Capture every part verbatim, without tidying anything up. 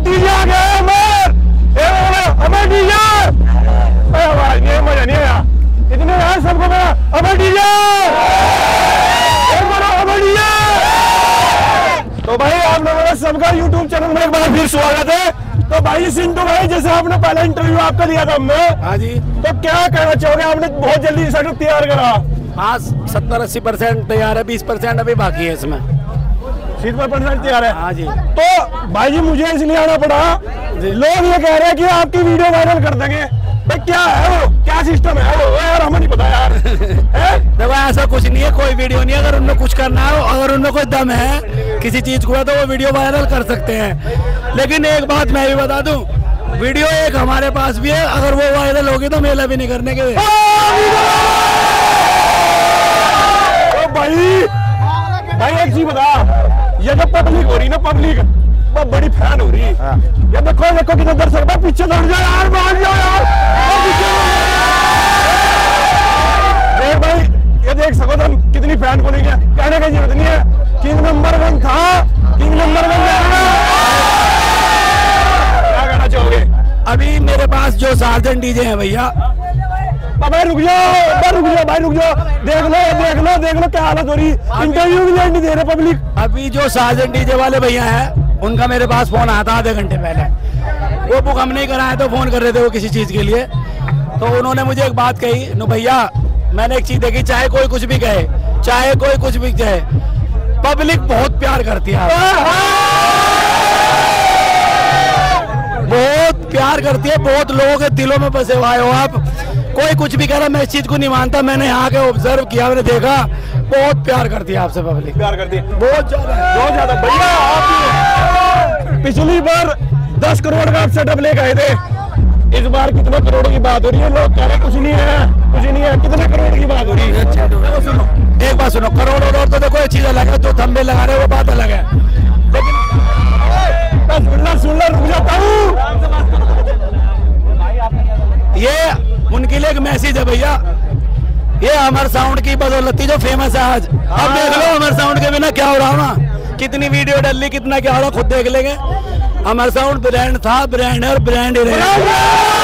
DJ आ गया अमर, अमर DJ. आवाज नहीं, मजा नहीं आया इतने यार सबको मेरा अमर डीजे, अमर डीजे। तो भाई आप लोगों का सबका यूट्यूब चैनल में एक बार फिर स्वागत है। तो भाई सिंटू भाई, जैसे आपने पहला इंटरव्यू आपका दिया था हमने, हाँ जी, तो क्या कहना चाहोगे? आपने बहुत जल्दी सेटअप तैयार करा। हाँ, सत्तर अस्सी परसेंट तैयार है, बीस परसेंट अभी बाकी है इसमें। सीट परसेंट तैयार है। हाँ जी। तो भाई जी मुझे इसलिए आना पड़ा, लोग ये कह रहे हैं कि आपकी वीडियो वायरल कर देंगे। भाई क्या है वो, क्या सिस्टम है वो? यार हमें नहीं पता यार। देखो ऐसा कुछ नहीं है, कोई वीडियो नहीं है। अगर उन्हें कुछ करना है, अगर उनमें कोई दम है किसी चीज को, तो वो वीडियो वायरल कर सकते हैं। लेकिन एक बात मैं भी बता दूं, वीडियो एक हमारे पास भी है, अगर वो वायरल होगी तो मेला भी नहीं करने के। भाई भाई एक चीज बता, ये जो पब्लिक हो रही ना, पब्लिक वो बड़ी फैन हो रही है। ये देखो देखो कितना दर्शक है, पीछे दौड़ जाओ यार, भाग जाओ यार। देख भाई, ये देख सको तुम कितनी फैन को लेंगे, कहने की जरूरत नहीं है। किंग नंबर वन था, किंग नंबर वन। क्या कहना चाहोगे? अभी मेरे पास जो सार्जन डीजे है भैया, भाई रुक जाओ, रुक जाओ भाई, रुक जाओ। देख लो देख लो देख लो क्या हालत हो रही, इंटरव्यू भी नहीं दे रहे पब्लिक। अभी जो सार्जन डीजे वाले भैया हैं, उनका मेरे पास फोन आया था आधे घंटे पहले। वो बुक हम नहीं कराया तो फोन कर रहे थे वो किसी चीज के लिए। तो उन्होंने मुझे एक बात कही, नो भैया मैंने एक चीज देखी, चाहे कोई कुछ भी कहे, चाहे कोई कुछ भी कहे, पब्लिक बहुत प्यार करती है, बहुत प्यार करती है, बहुत लोगों के दिलों में बसे हुए हो आप। कोई कुछ भी कह रहा, मैं इस चीज को नहीं मानता, मैंने यहाँ के ऑब्जर्व किया, मैंने देखा, बहुत प्यार करती है आपसे पब्लिक, प्यार करती है बहुत ज्यादा, बहुत ज्यादा। भैया आप पिछली बार दस करोड़ का आप सेटअप लेकर आए थे, इस बार कितने करोड़ की बात हो रही है? लोग कह रहे कुछ नहीं है, कुछ नहीं है, कितने करोड़ की बात हो रही है? सुनो एक बात सुनो, करोड़ करोड़ तो देखो एक चीज अलग है, जो थंबे लगा रहे वो बात अलग है, लेकिन सुनना सुनना रुक जाता हूँ। ये उनके लिए एक मैसेज है भैया, ये अमर साउंड की बदौलत जो फेमस है आज। अब देख लो अमर साउंड के बिना क्या हो रहा ना, कितनी वीडियो डल ली, कितना क्या हो रहा, खुद देख लेंगे। अमर साउंड ब्रांड था, ब्रांड है और ब्रांड ही रहेगा।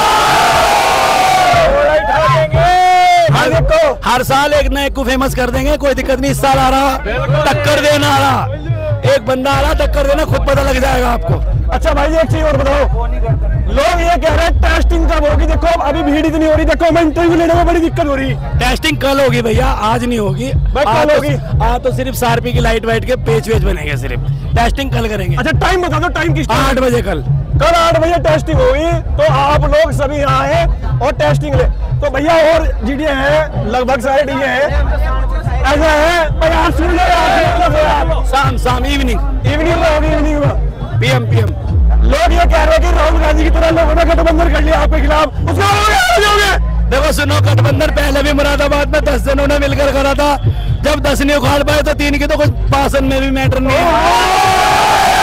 हर, हर साल एक नए को फेमस कर देंगे, कोई दिक्कत नहीं। इस साल आ रहा टक्कर देना आ रहा, एक बंदा आ रहा टक्कर देना, खुद पता लग जाएगा आपको। अच्छा भाई एक चीज और बताओ, लोग ये कह रहे हैं टेस्टिंग कब होगी? देखो अभी भीड़ इतनी हो रही, देखो मैं इंटरव्यू लेने में बड़ी दिक्कत हो रही। टेस्टिंग कल होगी भैया, आज नहीं होगी। कल होगी। आज तो सिर्फ सारपी की लाइट वाइट के पेज वेज बनेंगे, सिर्फ टेस्टिंग कल करेंगे। अच्छा टाइम बता दो, टाइम किस? आठ बजे कल कल आठ बजे टेस्टिंग होगी, तो आप लोग सभी यहाँ आए और टेस्टिंग ले। तो भैया और डीजे हैं, लगभग सारे डीजे हैं, ऐसा है भैया सुन लो, शाम शाम इवनिंग इवनिंग में होगी, इवनिंग में पीएम पीएम। लोग ये कह रहे हैं कि राहुल गांधी की तरह लोगों ने गठबंधन कर लिया आपके खिलाफ, उसका देखो सुनो, गठबंधन पहले भी मुरादाबाद में दस जनों ने मिलकर करा था, जब दस नहीं उखाड़ पाए तो तीन की तो कुछ पासन में भी मैटर नहीं है।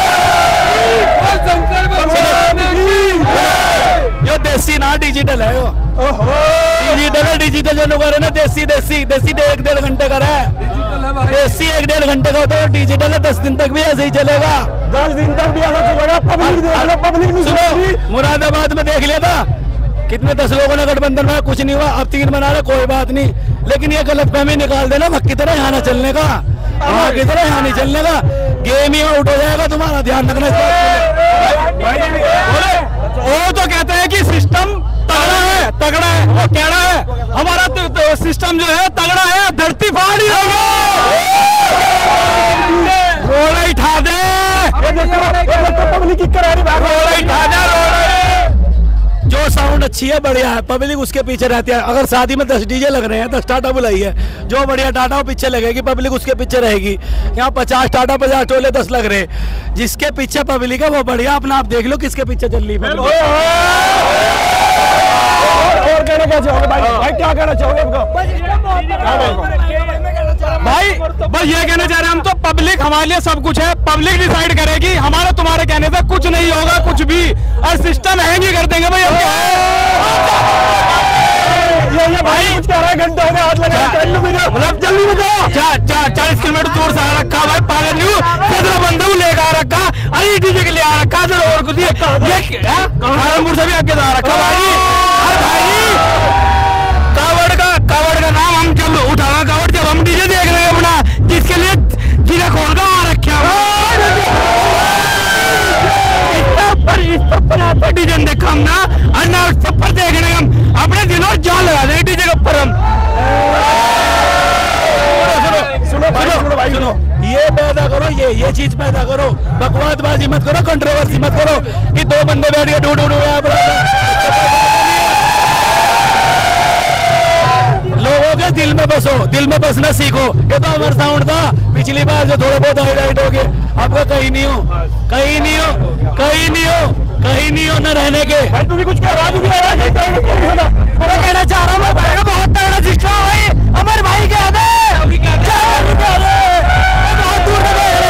जो देसी ना डिजिटल है, वो डिजिटल है, डिजिटल जो लोग ना देसी देसी देसी एक डेढ़ घंटे का है, देसी एक डेढ़ घंटे का होता है, डिजिटल है दस दिन तक भी ऐसे ही चलेगा, दस दिन तक भी ऐसा चलेगा। पब्लिक देख लो, पब्लिक नहीं। मुरादाबाद में देख लिया था, कितने दस लोगों ने गठबंधन में, कुछ नहीं हुआ। अब तीन बना रहे, कोई बात नहीं, लेकिन ये गलत फहमी निकाल देना भक् की तरह यहाँ न चलने का, वहाँ की तरह यहाँ नहीं चलने का, गेम ही आउट हो जाएगा, तुम्हारा ध्यान रखना। वो तो कहते हैं कि सिस्टम तगड़ा है, तगड़ा है, वो कह रहा है हमारा तो, तो सिस्टम जो है तगड़ा है, धरती फाड़ी होगी, रोड़ा उठा दे, पब्लिक की करारी रोड़ा उठा दे, रोड़ा। जो साउंड अच्छी है, बढ़िया है, पब्लिक उसके पीछे रहती है। अगर शादी में दस डीजे लग रहे हैं, दस टाटा बुलाई है, जो बढ़िया टाटा वो पीछे लगेगी, पब्लिक उसके पीछे रहेगी। यहाँ पचास टाटा पचास टोले दस लग रहे, जिसके पीछे पब्लिक है वो बढ़िया, अपना आप देख लो किसके पीछे चल रही है। और कहना क्या चाहोगे भाई? भाई क्या कहना चाहोगे आपको? भाई बस ये कहना चाह रहे हैं हम तो, पब्लिक हमारे लिए सब कुछ है, पब्लिक डिसाइड करेगी, हमारे तुम्हारे कहने से कुछ नहीं होगा, कुछ भी, और सिस्टम हैंग ही कर देंगे भाई। ये भाई कुछ कह रहा है, घंटे हो गए हाथ लगा, मतलब जल्दी बजाओ। चालीस किलोमीटर दूर से आ रखा भाई, पागल न्यू पंद्रह बंदे को लेकर आ रखा, अरे डीजे के लिए आ रखा था, और कुछ कानपुर से भी आगे आ रखा भाई। भाई कावड़ का कावड़ का नाम हम जब उठाना, कावड़ जब हम डीजे देख रहे हैं अपना, जिसके लिए जिला खोल का आ रखा पर डीजे देखा हम ना, अन्ना सब पर देखने हम अपने दिनों जान लगा देंगे डीजे के ऊपर हम। सुनो भाई, सुनो भाई, सुनो, ये पैदा करो, ये ये चीज पैदा करो, बकवासबाजी मत करो, कंट्रोवर्सी मत करो कि दो बंदे बैठ के डू डू डू लोगों के दिल में बसो, दिल में बसना सीखो। ये तो हमारा साउंड था पिछली बार जो थोड़ा बहुत हाईलाइट हो गए, आपका कहीं नहीं हो, कहीं नहीं हो, कहीं नहीं हो, कहीं नहीं हो न रहने के। भाई तू भी कुछ कह रहा है, तू भी कह रहा है, मैं कहना चाह रहा हूँ, मैं भाई का बहुत तगड़ा शिक्षा भाई, अमर भाई क्या है, बहुत दूर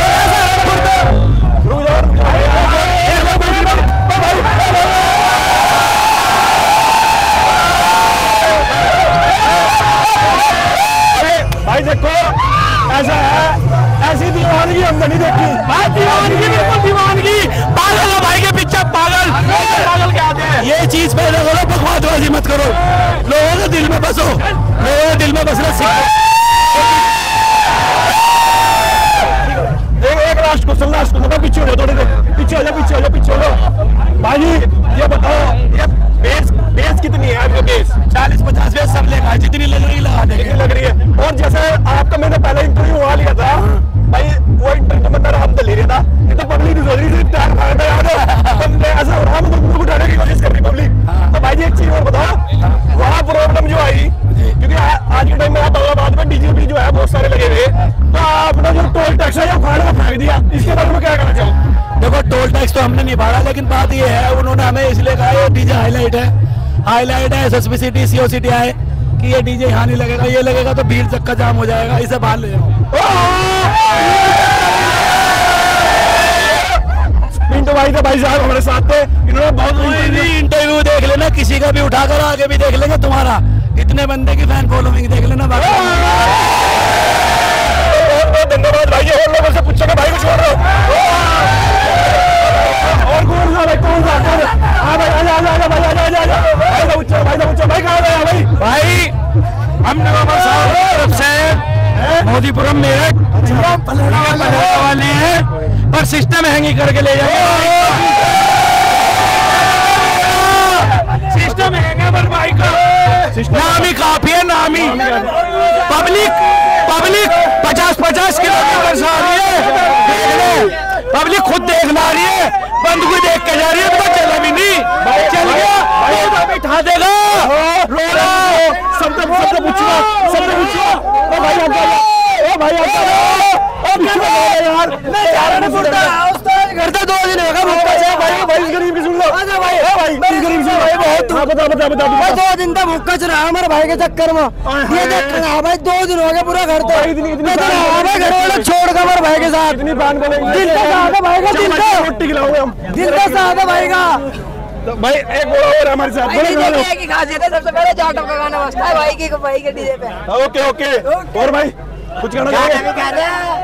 भाई देखो ऐसा है, ऐसी दीवानगी हमने नहीं देखी भाई, दीवानगी बिल्कुल दीवानगी, पागल है भाई के पीछे, पागल पागल क्या आते हैं। ये चीज पैदा करो, बकवासबाजी मत करो, लोगों के दिल में बसो, लोगों के दिल में बसना सीखो। एक एक लास्ट क्वेश्चन, लास्ट क्वेश्चन, पीछे हो जाओ थोड़ी देर, पीछे हो जाओ, पीछे हो जाओ, पीछे हो जाओ। भाई ये बताओ, ये बेस बेस कितनी है आपका? बेस चालीस पचास बेस सब लेगा, जितनी लग रही लगा देंगे, लग रही है। और जैसे आपका मैंने पहला इंटरव्यू वहाँ लिया था भाई, वो इंटरव्यू में हम तो ले रहा था, ये तो पब्लिक नहीं सोच रही थी, टायर भागता याद है, बंदे ऐसा हो रहा मतलब मुझे उठाने की कोशिश कर रही पब्लिक। तो भाई एक चीज और बताओ, वहाँ प्रॉब्लम जो आई, क्योंकि आज के टाइम में आप औरंगाबाद में डीजे भी जो है बहुत सारे लगे हुए, तो आपने जो टोल टैक्स है उखाड़ के फेंक दिया, इसके बारे में क्या कहना चाहो? देखो टोल टैक्स तो हमने नहीं भरा, लेकिन बात ये है उन्होंने हमें इसलिए कहा ये डीजे हाईलाइट है, हाईलाइट है, एसएसपी सिटी सीओ सिटी आए कि ये डीजे यहाँ नहीं लगेगा, ये लगेगा तो भीड़ चक्का जाम हो जाएगा, इसे बाहर ले जाओ। पिंटू भाई थे, भाई साहब हमारे साथ थे, इन्होंने बहुत इंटरव्यू देख लेना, किसी का भी उठाकर आगे भी देख लेंगे, तुम्हारा इतने बंदे की फैन फॉलोइंग देख लेना। बाकी धन्यवाद भाई, और लोगों से पूछेगा भाई को छोड़ रहे हो और कौन सा भाई, कौन सा? हाँ भाई आजा आजा आजा भाई, आजा आजा आजा भाई का पूछो, भाई का पूछो, भाई कहाँ गया भाई? भाई हमने तरफ से मोदीपुरम में वाले हैं, पर सिस्टम हैंगी करके ले जाएंगे, सिस्टम हैंगे पर भाई का नामी काफी है, नामी पब्लिक पब्लिक पचास पचास किलोमीटर से आ रही है, पब्लिक खुद देखना आ रही है, बंद को देख के जा रही है, तो चला भी नहीं, चल गया बिठा देगा, रो रहा सबसे सबसे पूछूंगा, सबसे पूछूंगा, ओ भाई ओ भाई यार करता दो दिन होगा भूखा से भाई, भाई इस गरीब की सुन लो, आजा भाई, ओ भाई इस गरीब से भाई बहुत, हाँ बता बता बता भाई दो दिन तक भूखा से रहा हमारे भाई के चक्कर में, ये देख रहा भाई दो दिन हो गए पूरा घर तो इतनी इतनी घर वाले छोड़ कर हमारे भाई के साथ, इतनी बात बोले, दिल का साथ है भाई का, दिल का रोटी खिलाओगे हम, दिल का साथ है भाई का। तो भाई एक बोलो और हमारे साथ बोलो बोलो, की खासियत है, सबसे पहले जाटव का गाना बजता है भाई की भाई के डीजे पे। ओके ओके, और भाई कुछ कहना चाहोगे?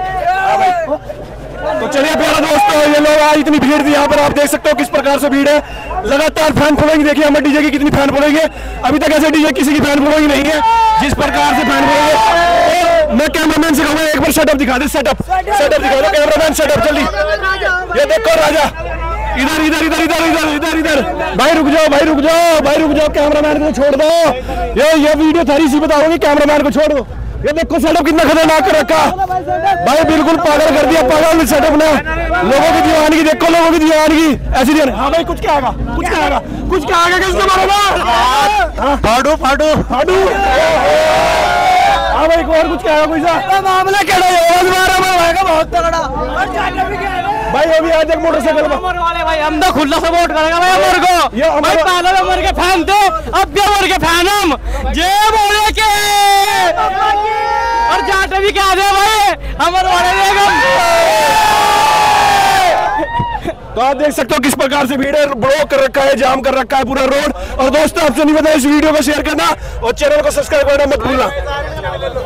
तो चलिए प्यारा दोस्तों, ये लोग आज इतनी भीड़ थी यहाँ पर, आप देख सकते हो किस प्रकार से भीड़ है, लगातार फैन फॉलोइंग देखिए हमारे डीजे की कितनी फैन फॉलोइंग है, अभी तक ऐसे डीजे किसी की फैन फॉलोइंग नहीं है जिस प्रकार से फैन फॉलोइंग है। मैं कैमरामैन से कहूँगा एक बार सेटअप दिखा दे, सेटअप सेटअप दिखा दो कैमरामैन, सेटअप जल्दी, ये देखो राजा, इधर इधर इधर इधर इधर इधर इधर भाई रुक जाओ, भाई रुक जाओ, भाई रुक जाओ, कैमरामैन को छोड़ दो, ये ये वीडियो थारी सी बताओगे, कैमरामैन को छोड़ दो। ये देखो सेटअप कितना खतरनाक कर रखा भाई, बिल्कुल पागल कर दिया, पागल सेटअप ने, लोगों की दीवानगी देखो, लोगों की दीवानगी ऐसी दीवान। हाँ भाई कुछ क्या आएगा, कुछ क्या आएगा, कुछ क्या आएगा किसके बारे में? फाड़ू फाड़ू फाड़ू, हाँ भाई और कुछ क्या आएगा, कोई सा मामला क्या है, बहुत तगड़ा भाई, अभी आज एक मोटरसाइकिल वाले भाई हम तो खुला सपोर्ट करेगा भाई अमर को, ये भाई पहले अमर के फैन थे, अब भी अमर के फैन हम, जे बोले के और जाटे भी क्या दे भाई, अमर वाले तो आप देख सकते हो किस प्रकार से भीड़ है, ब्लॉक कर रखा है, जाम कर रखा है पूरा रोड। और दोस्तों आपसे नहीं पता इस वीडियो को शेयर करना और चैनल को सब्सक्राइब करना मत भूलना।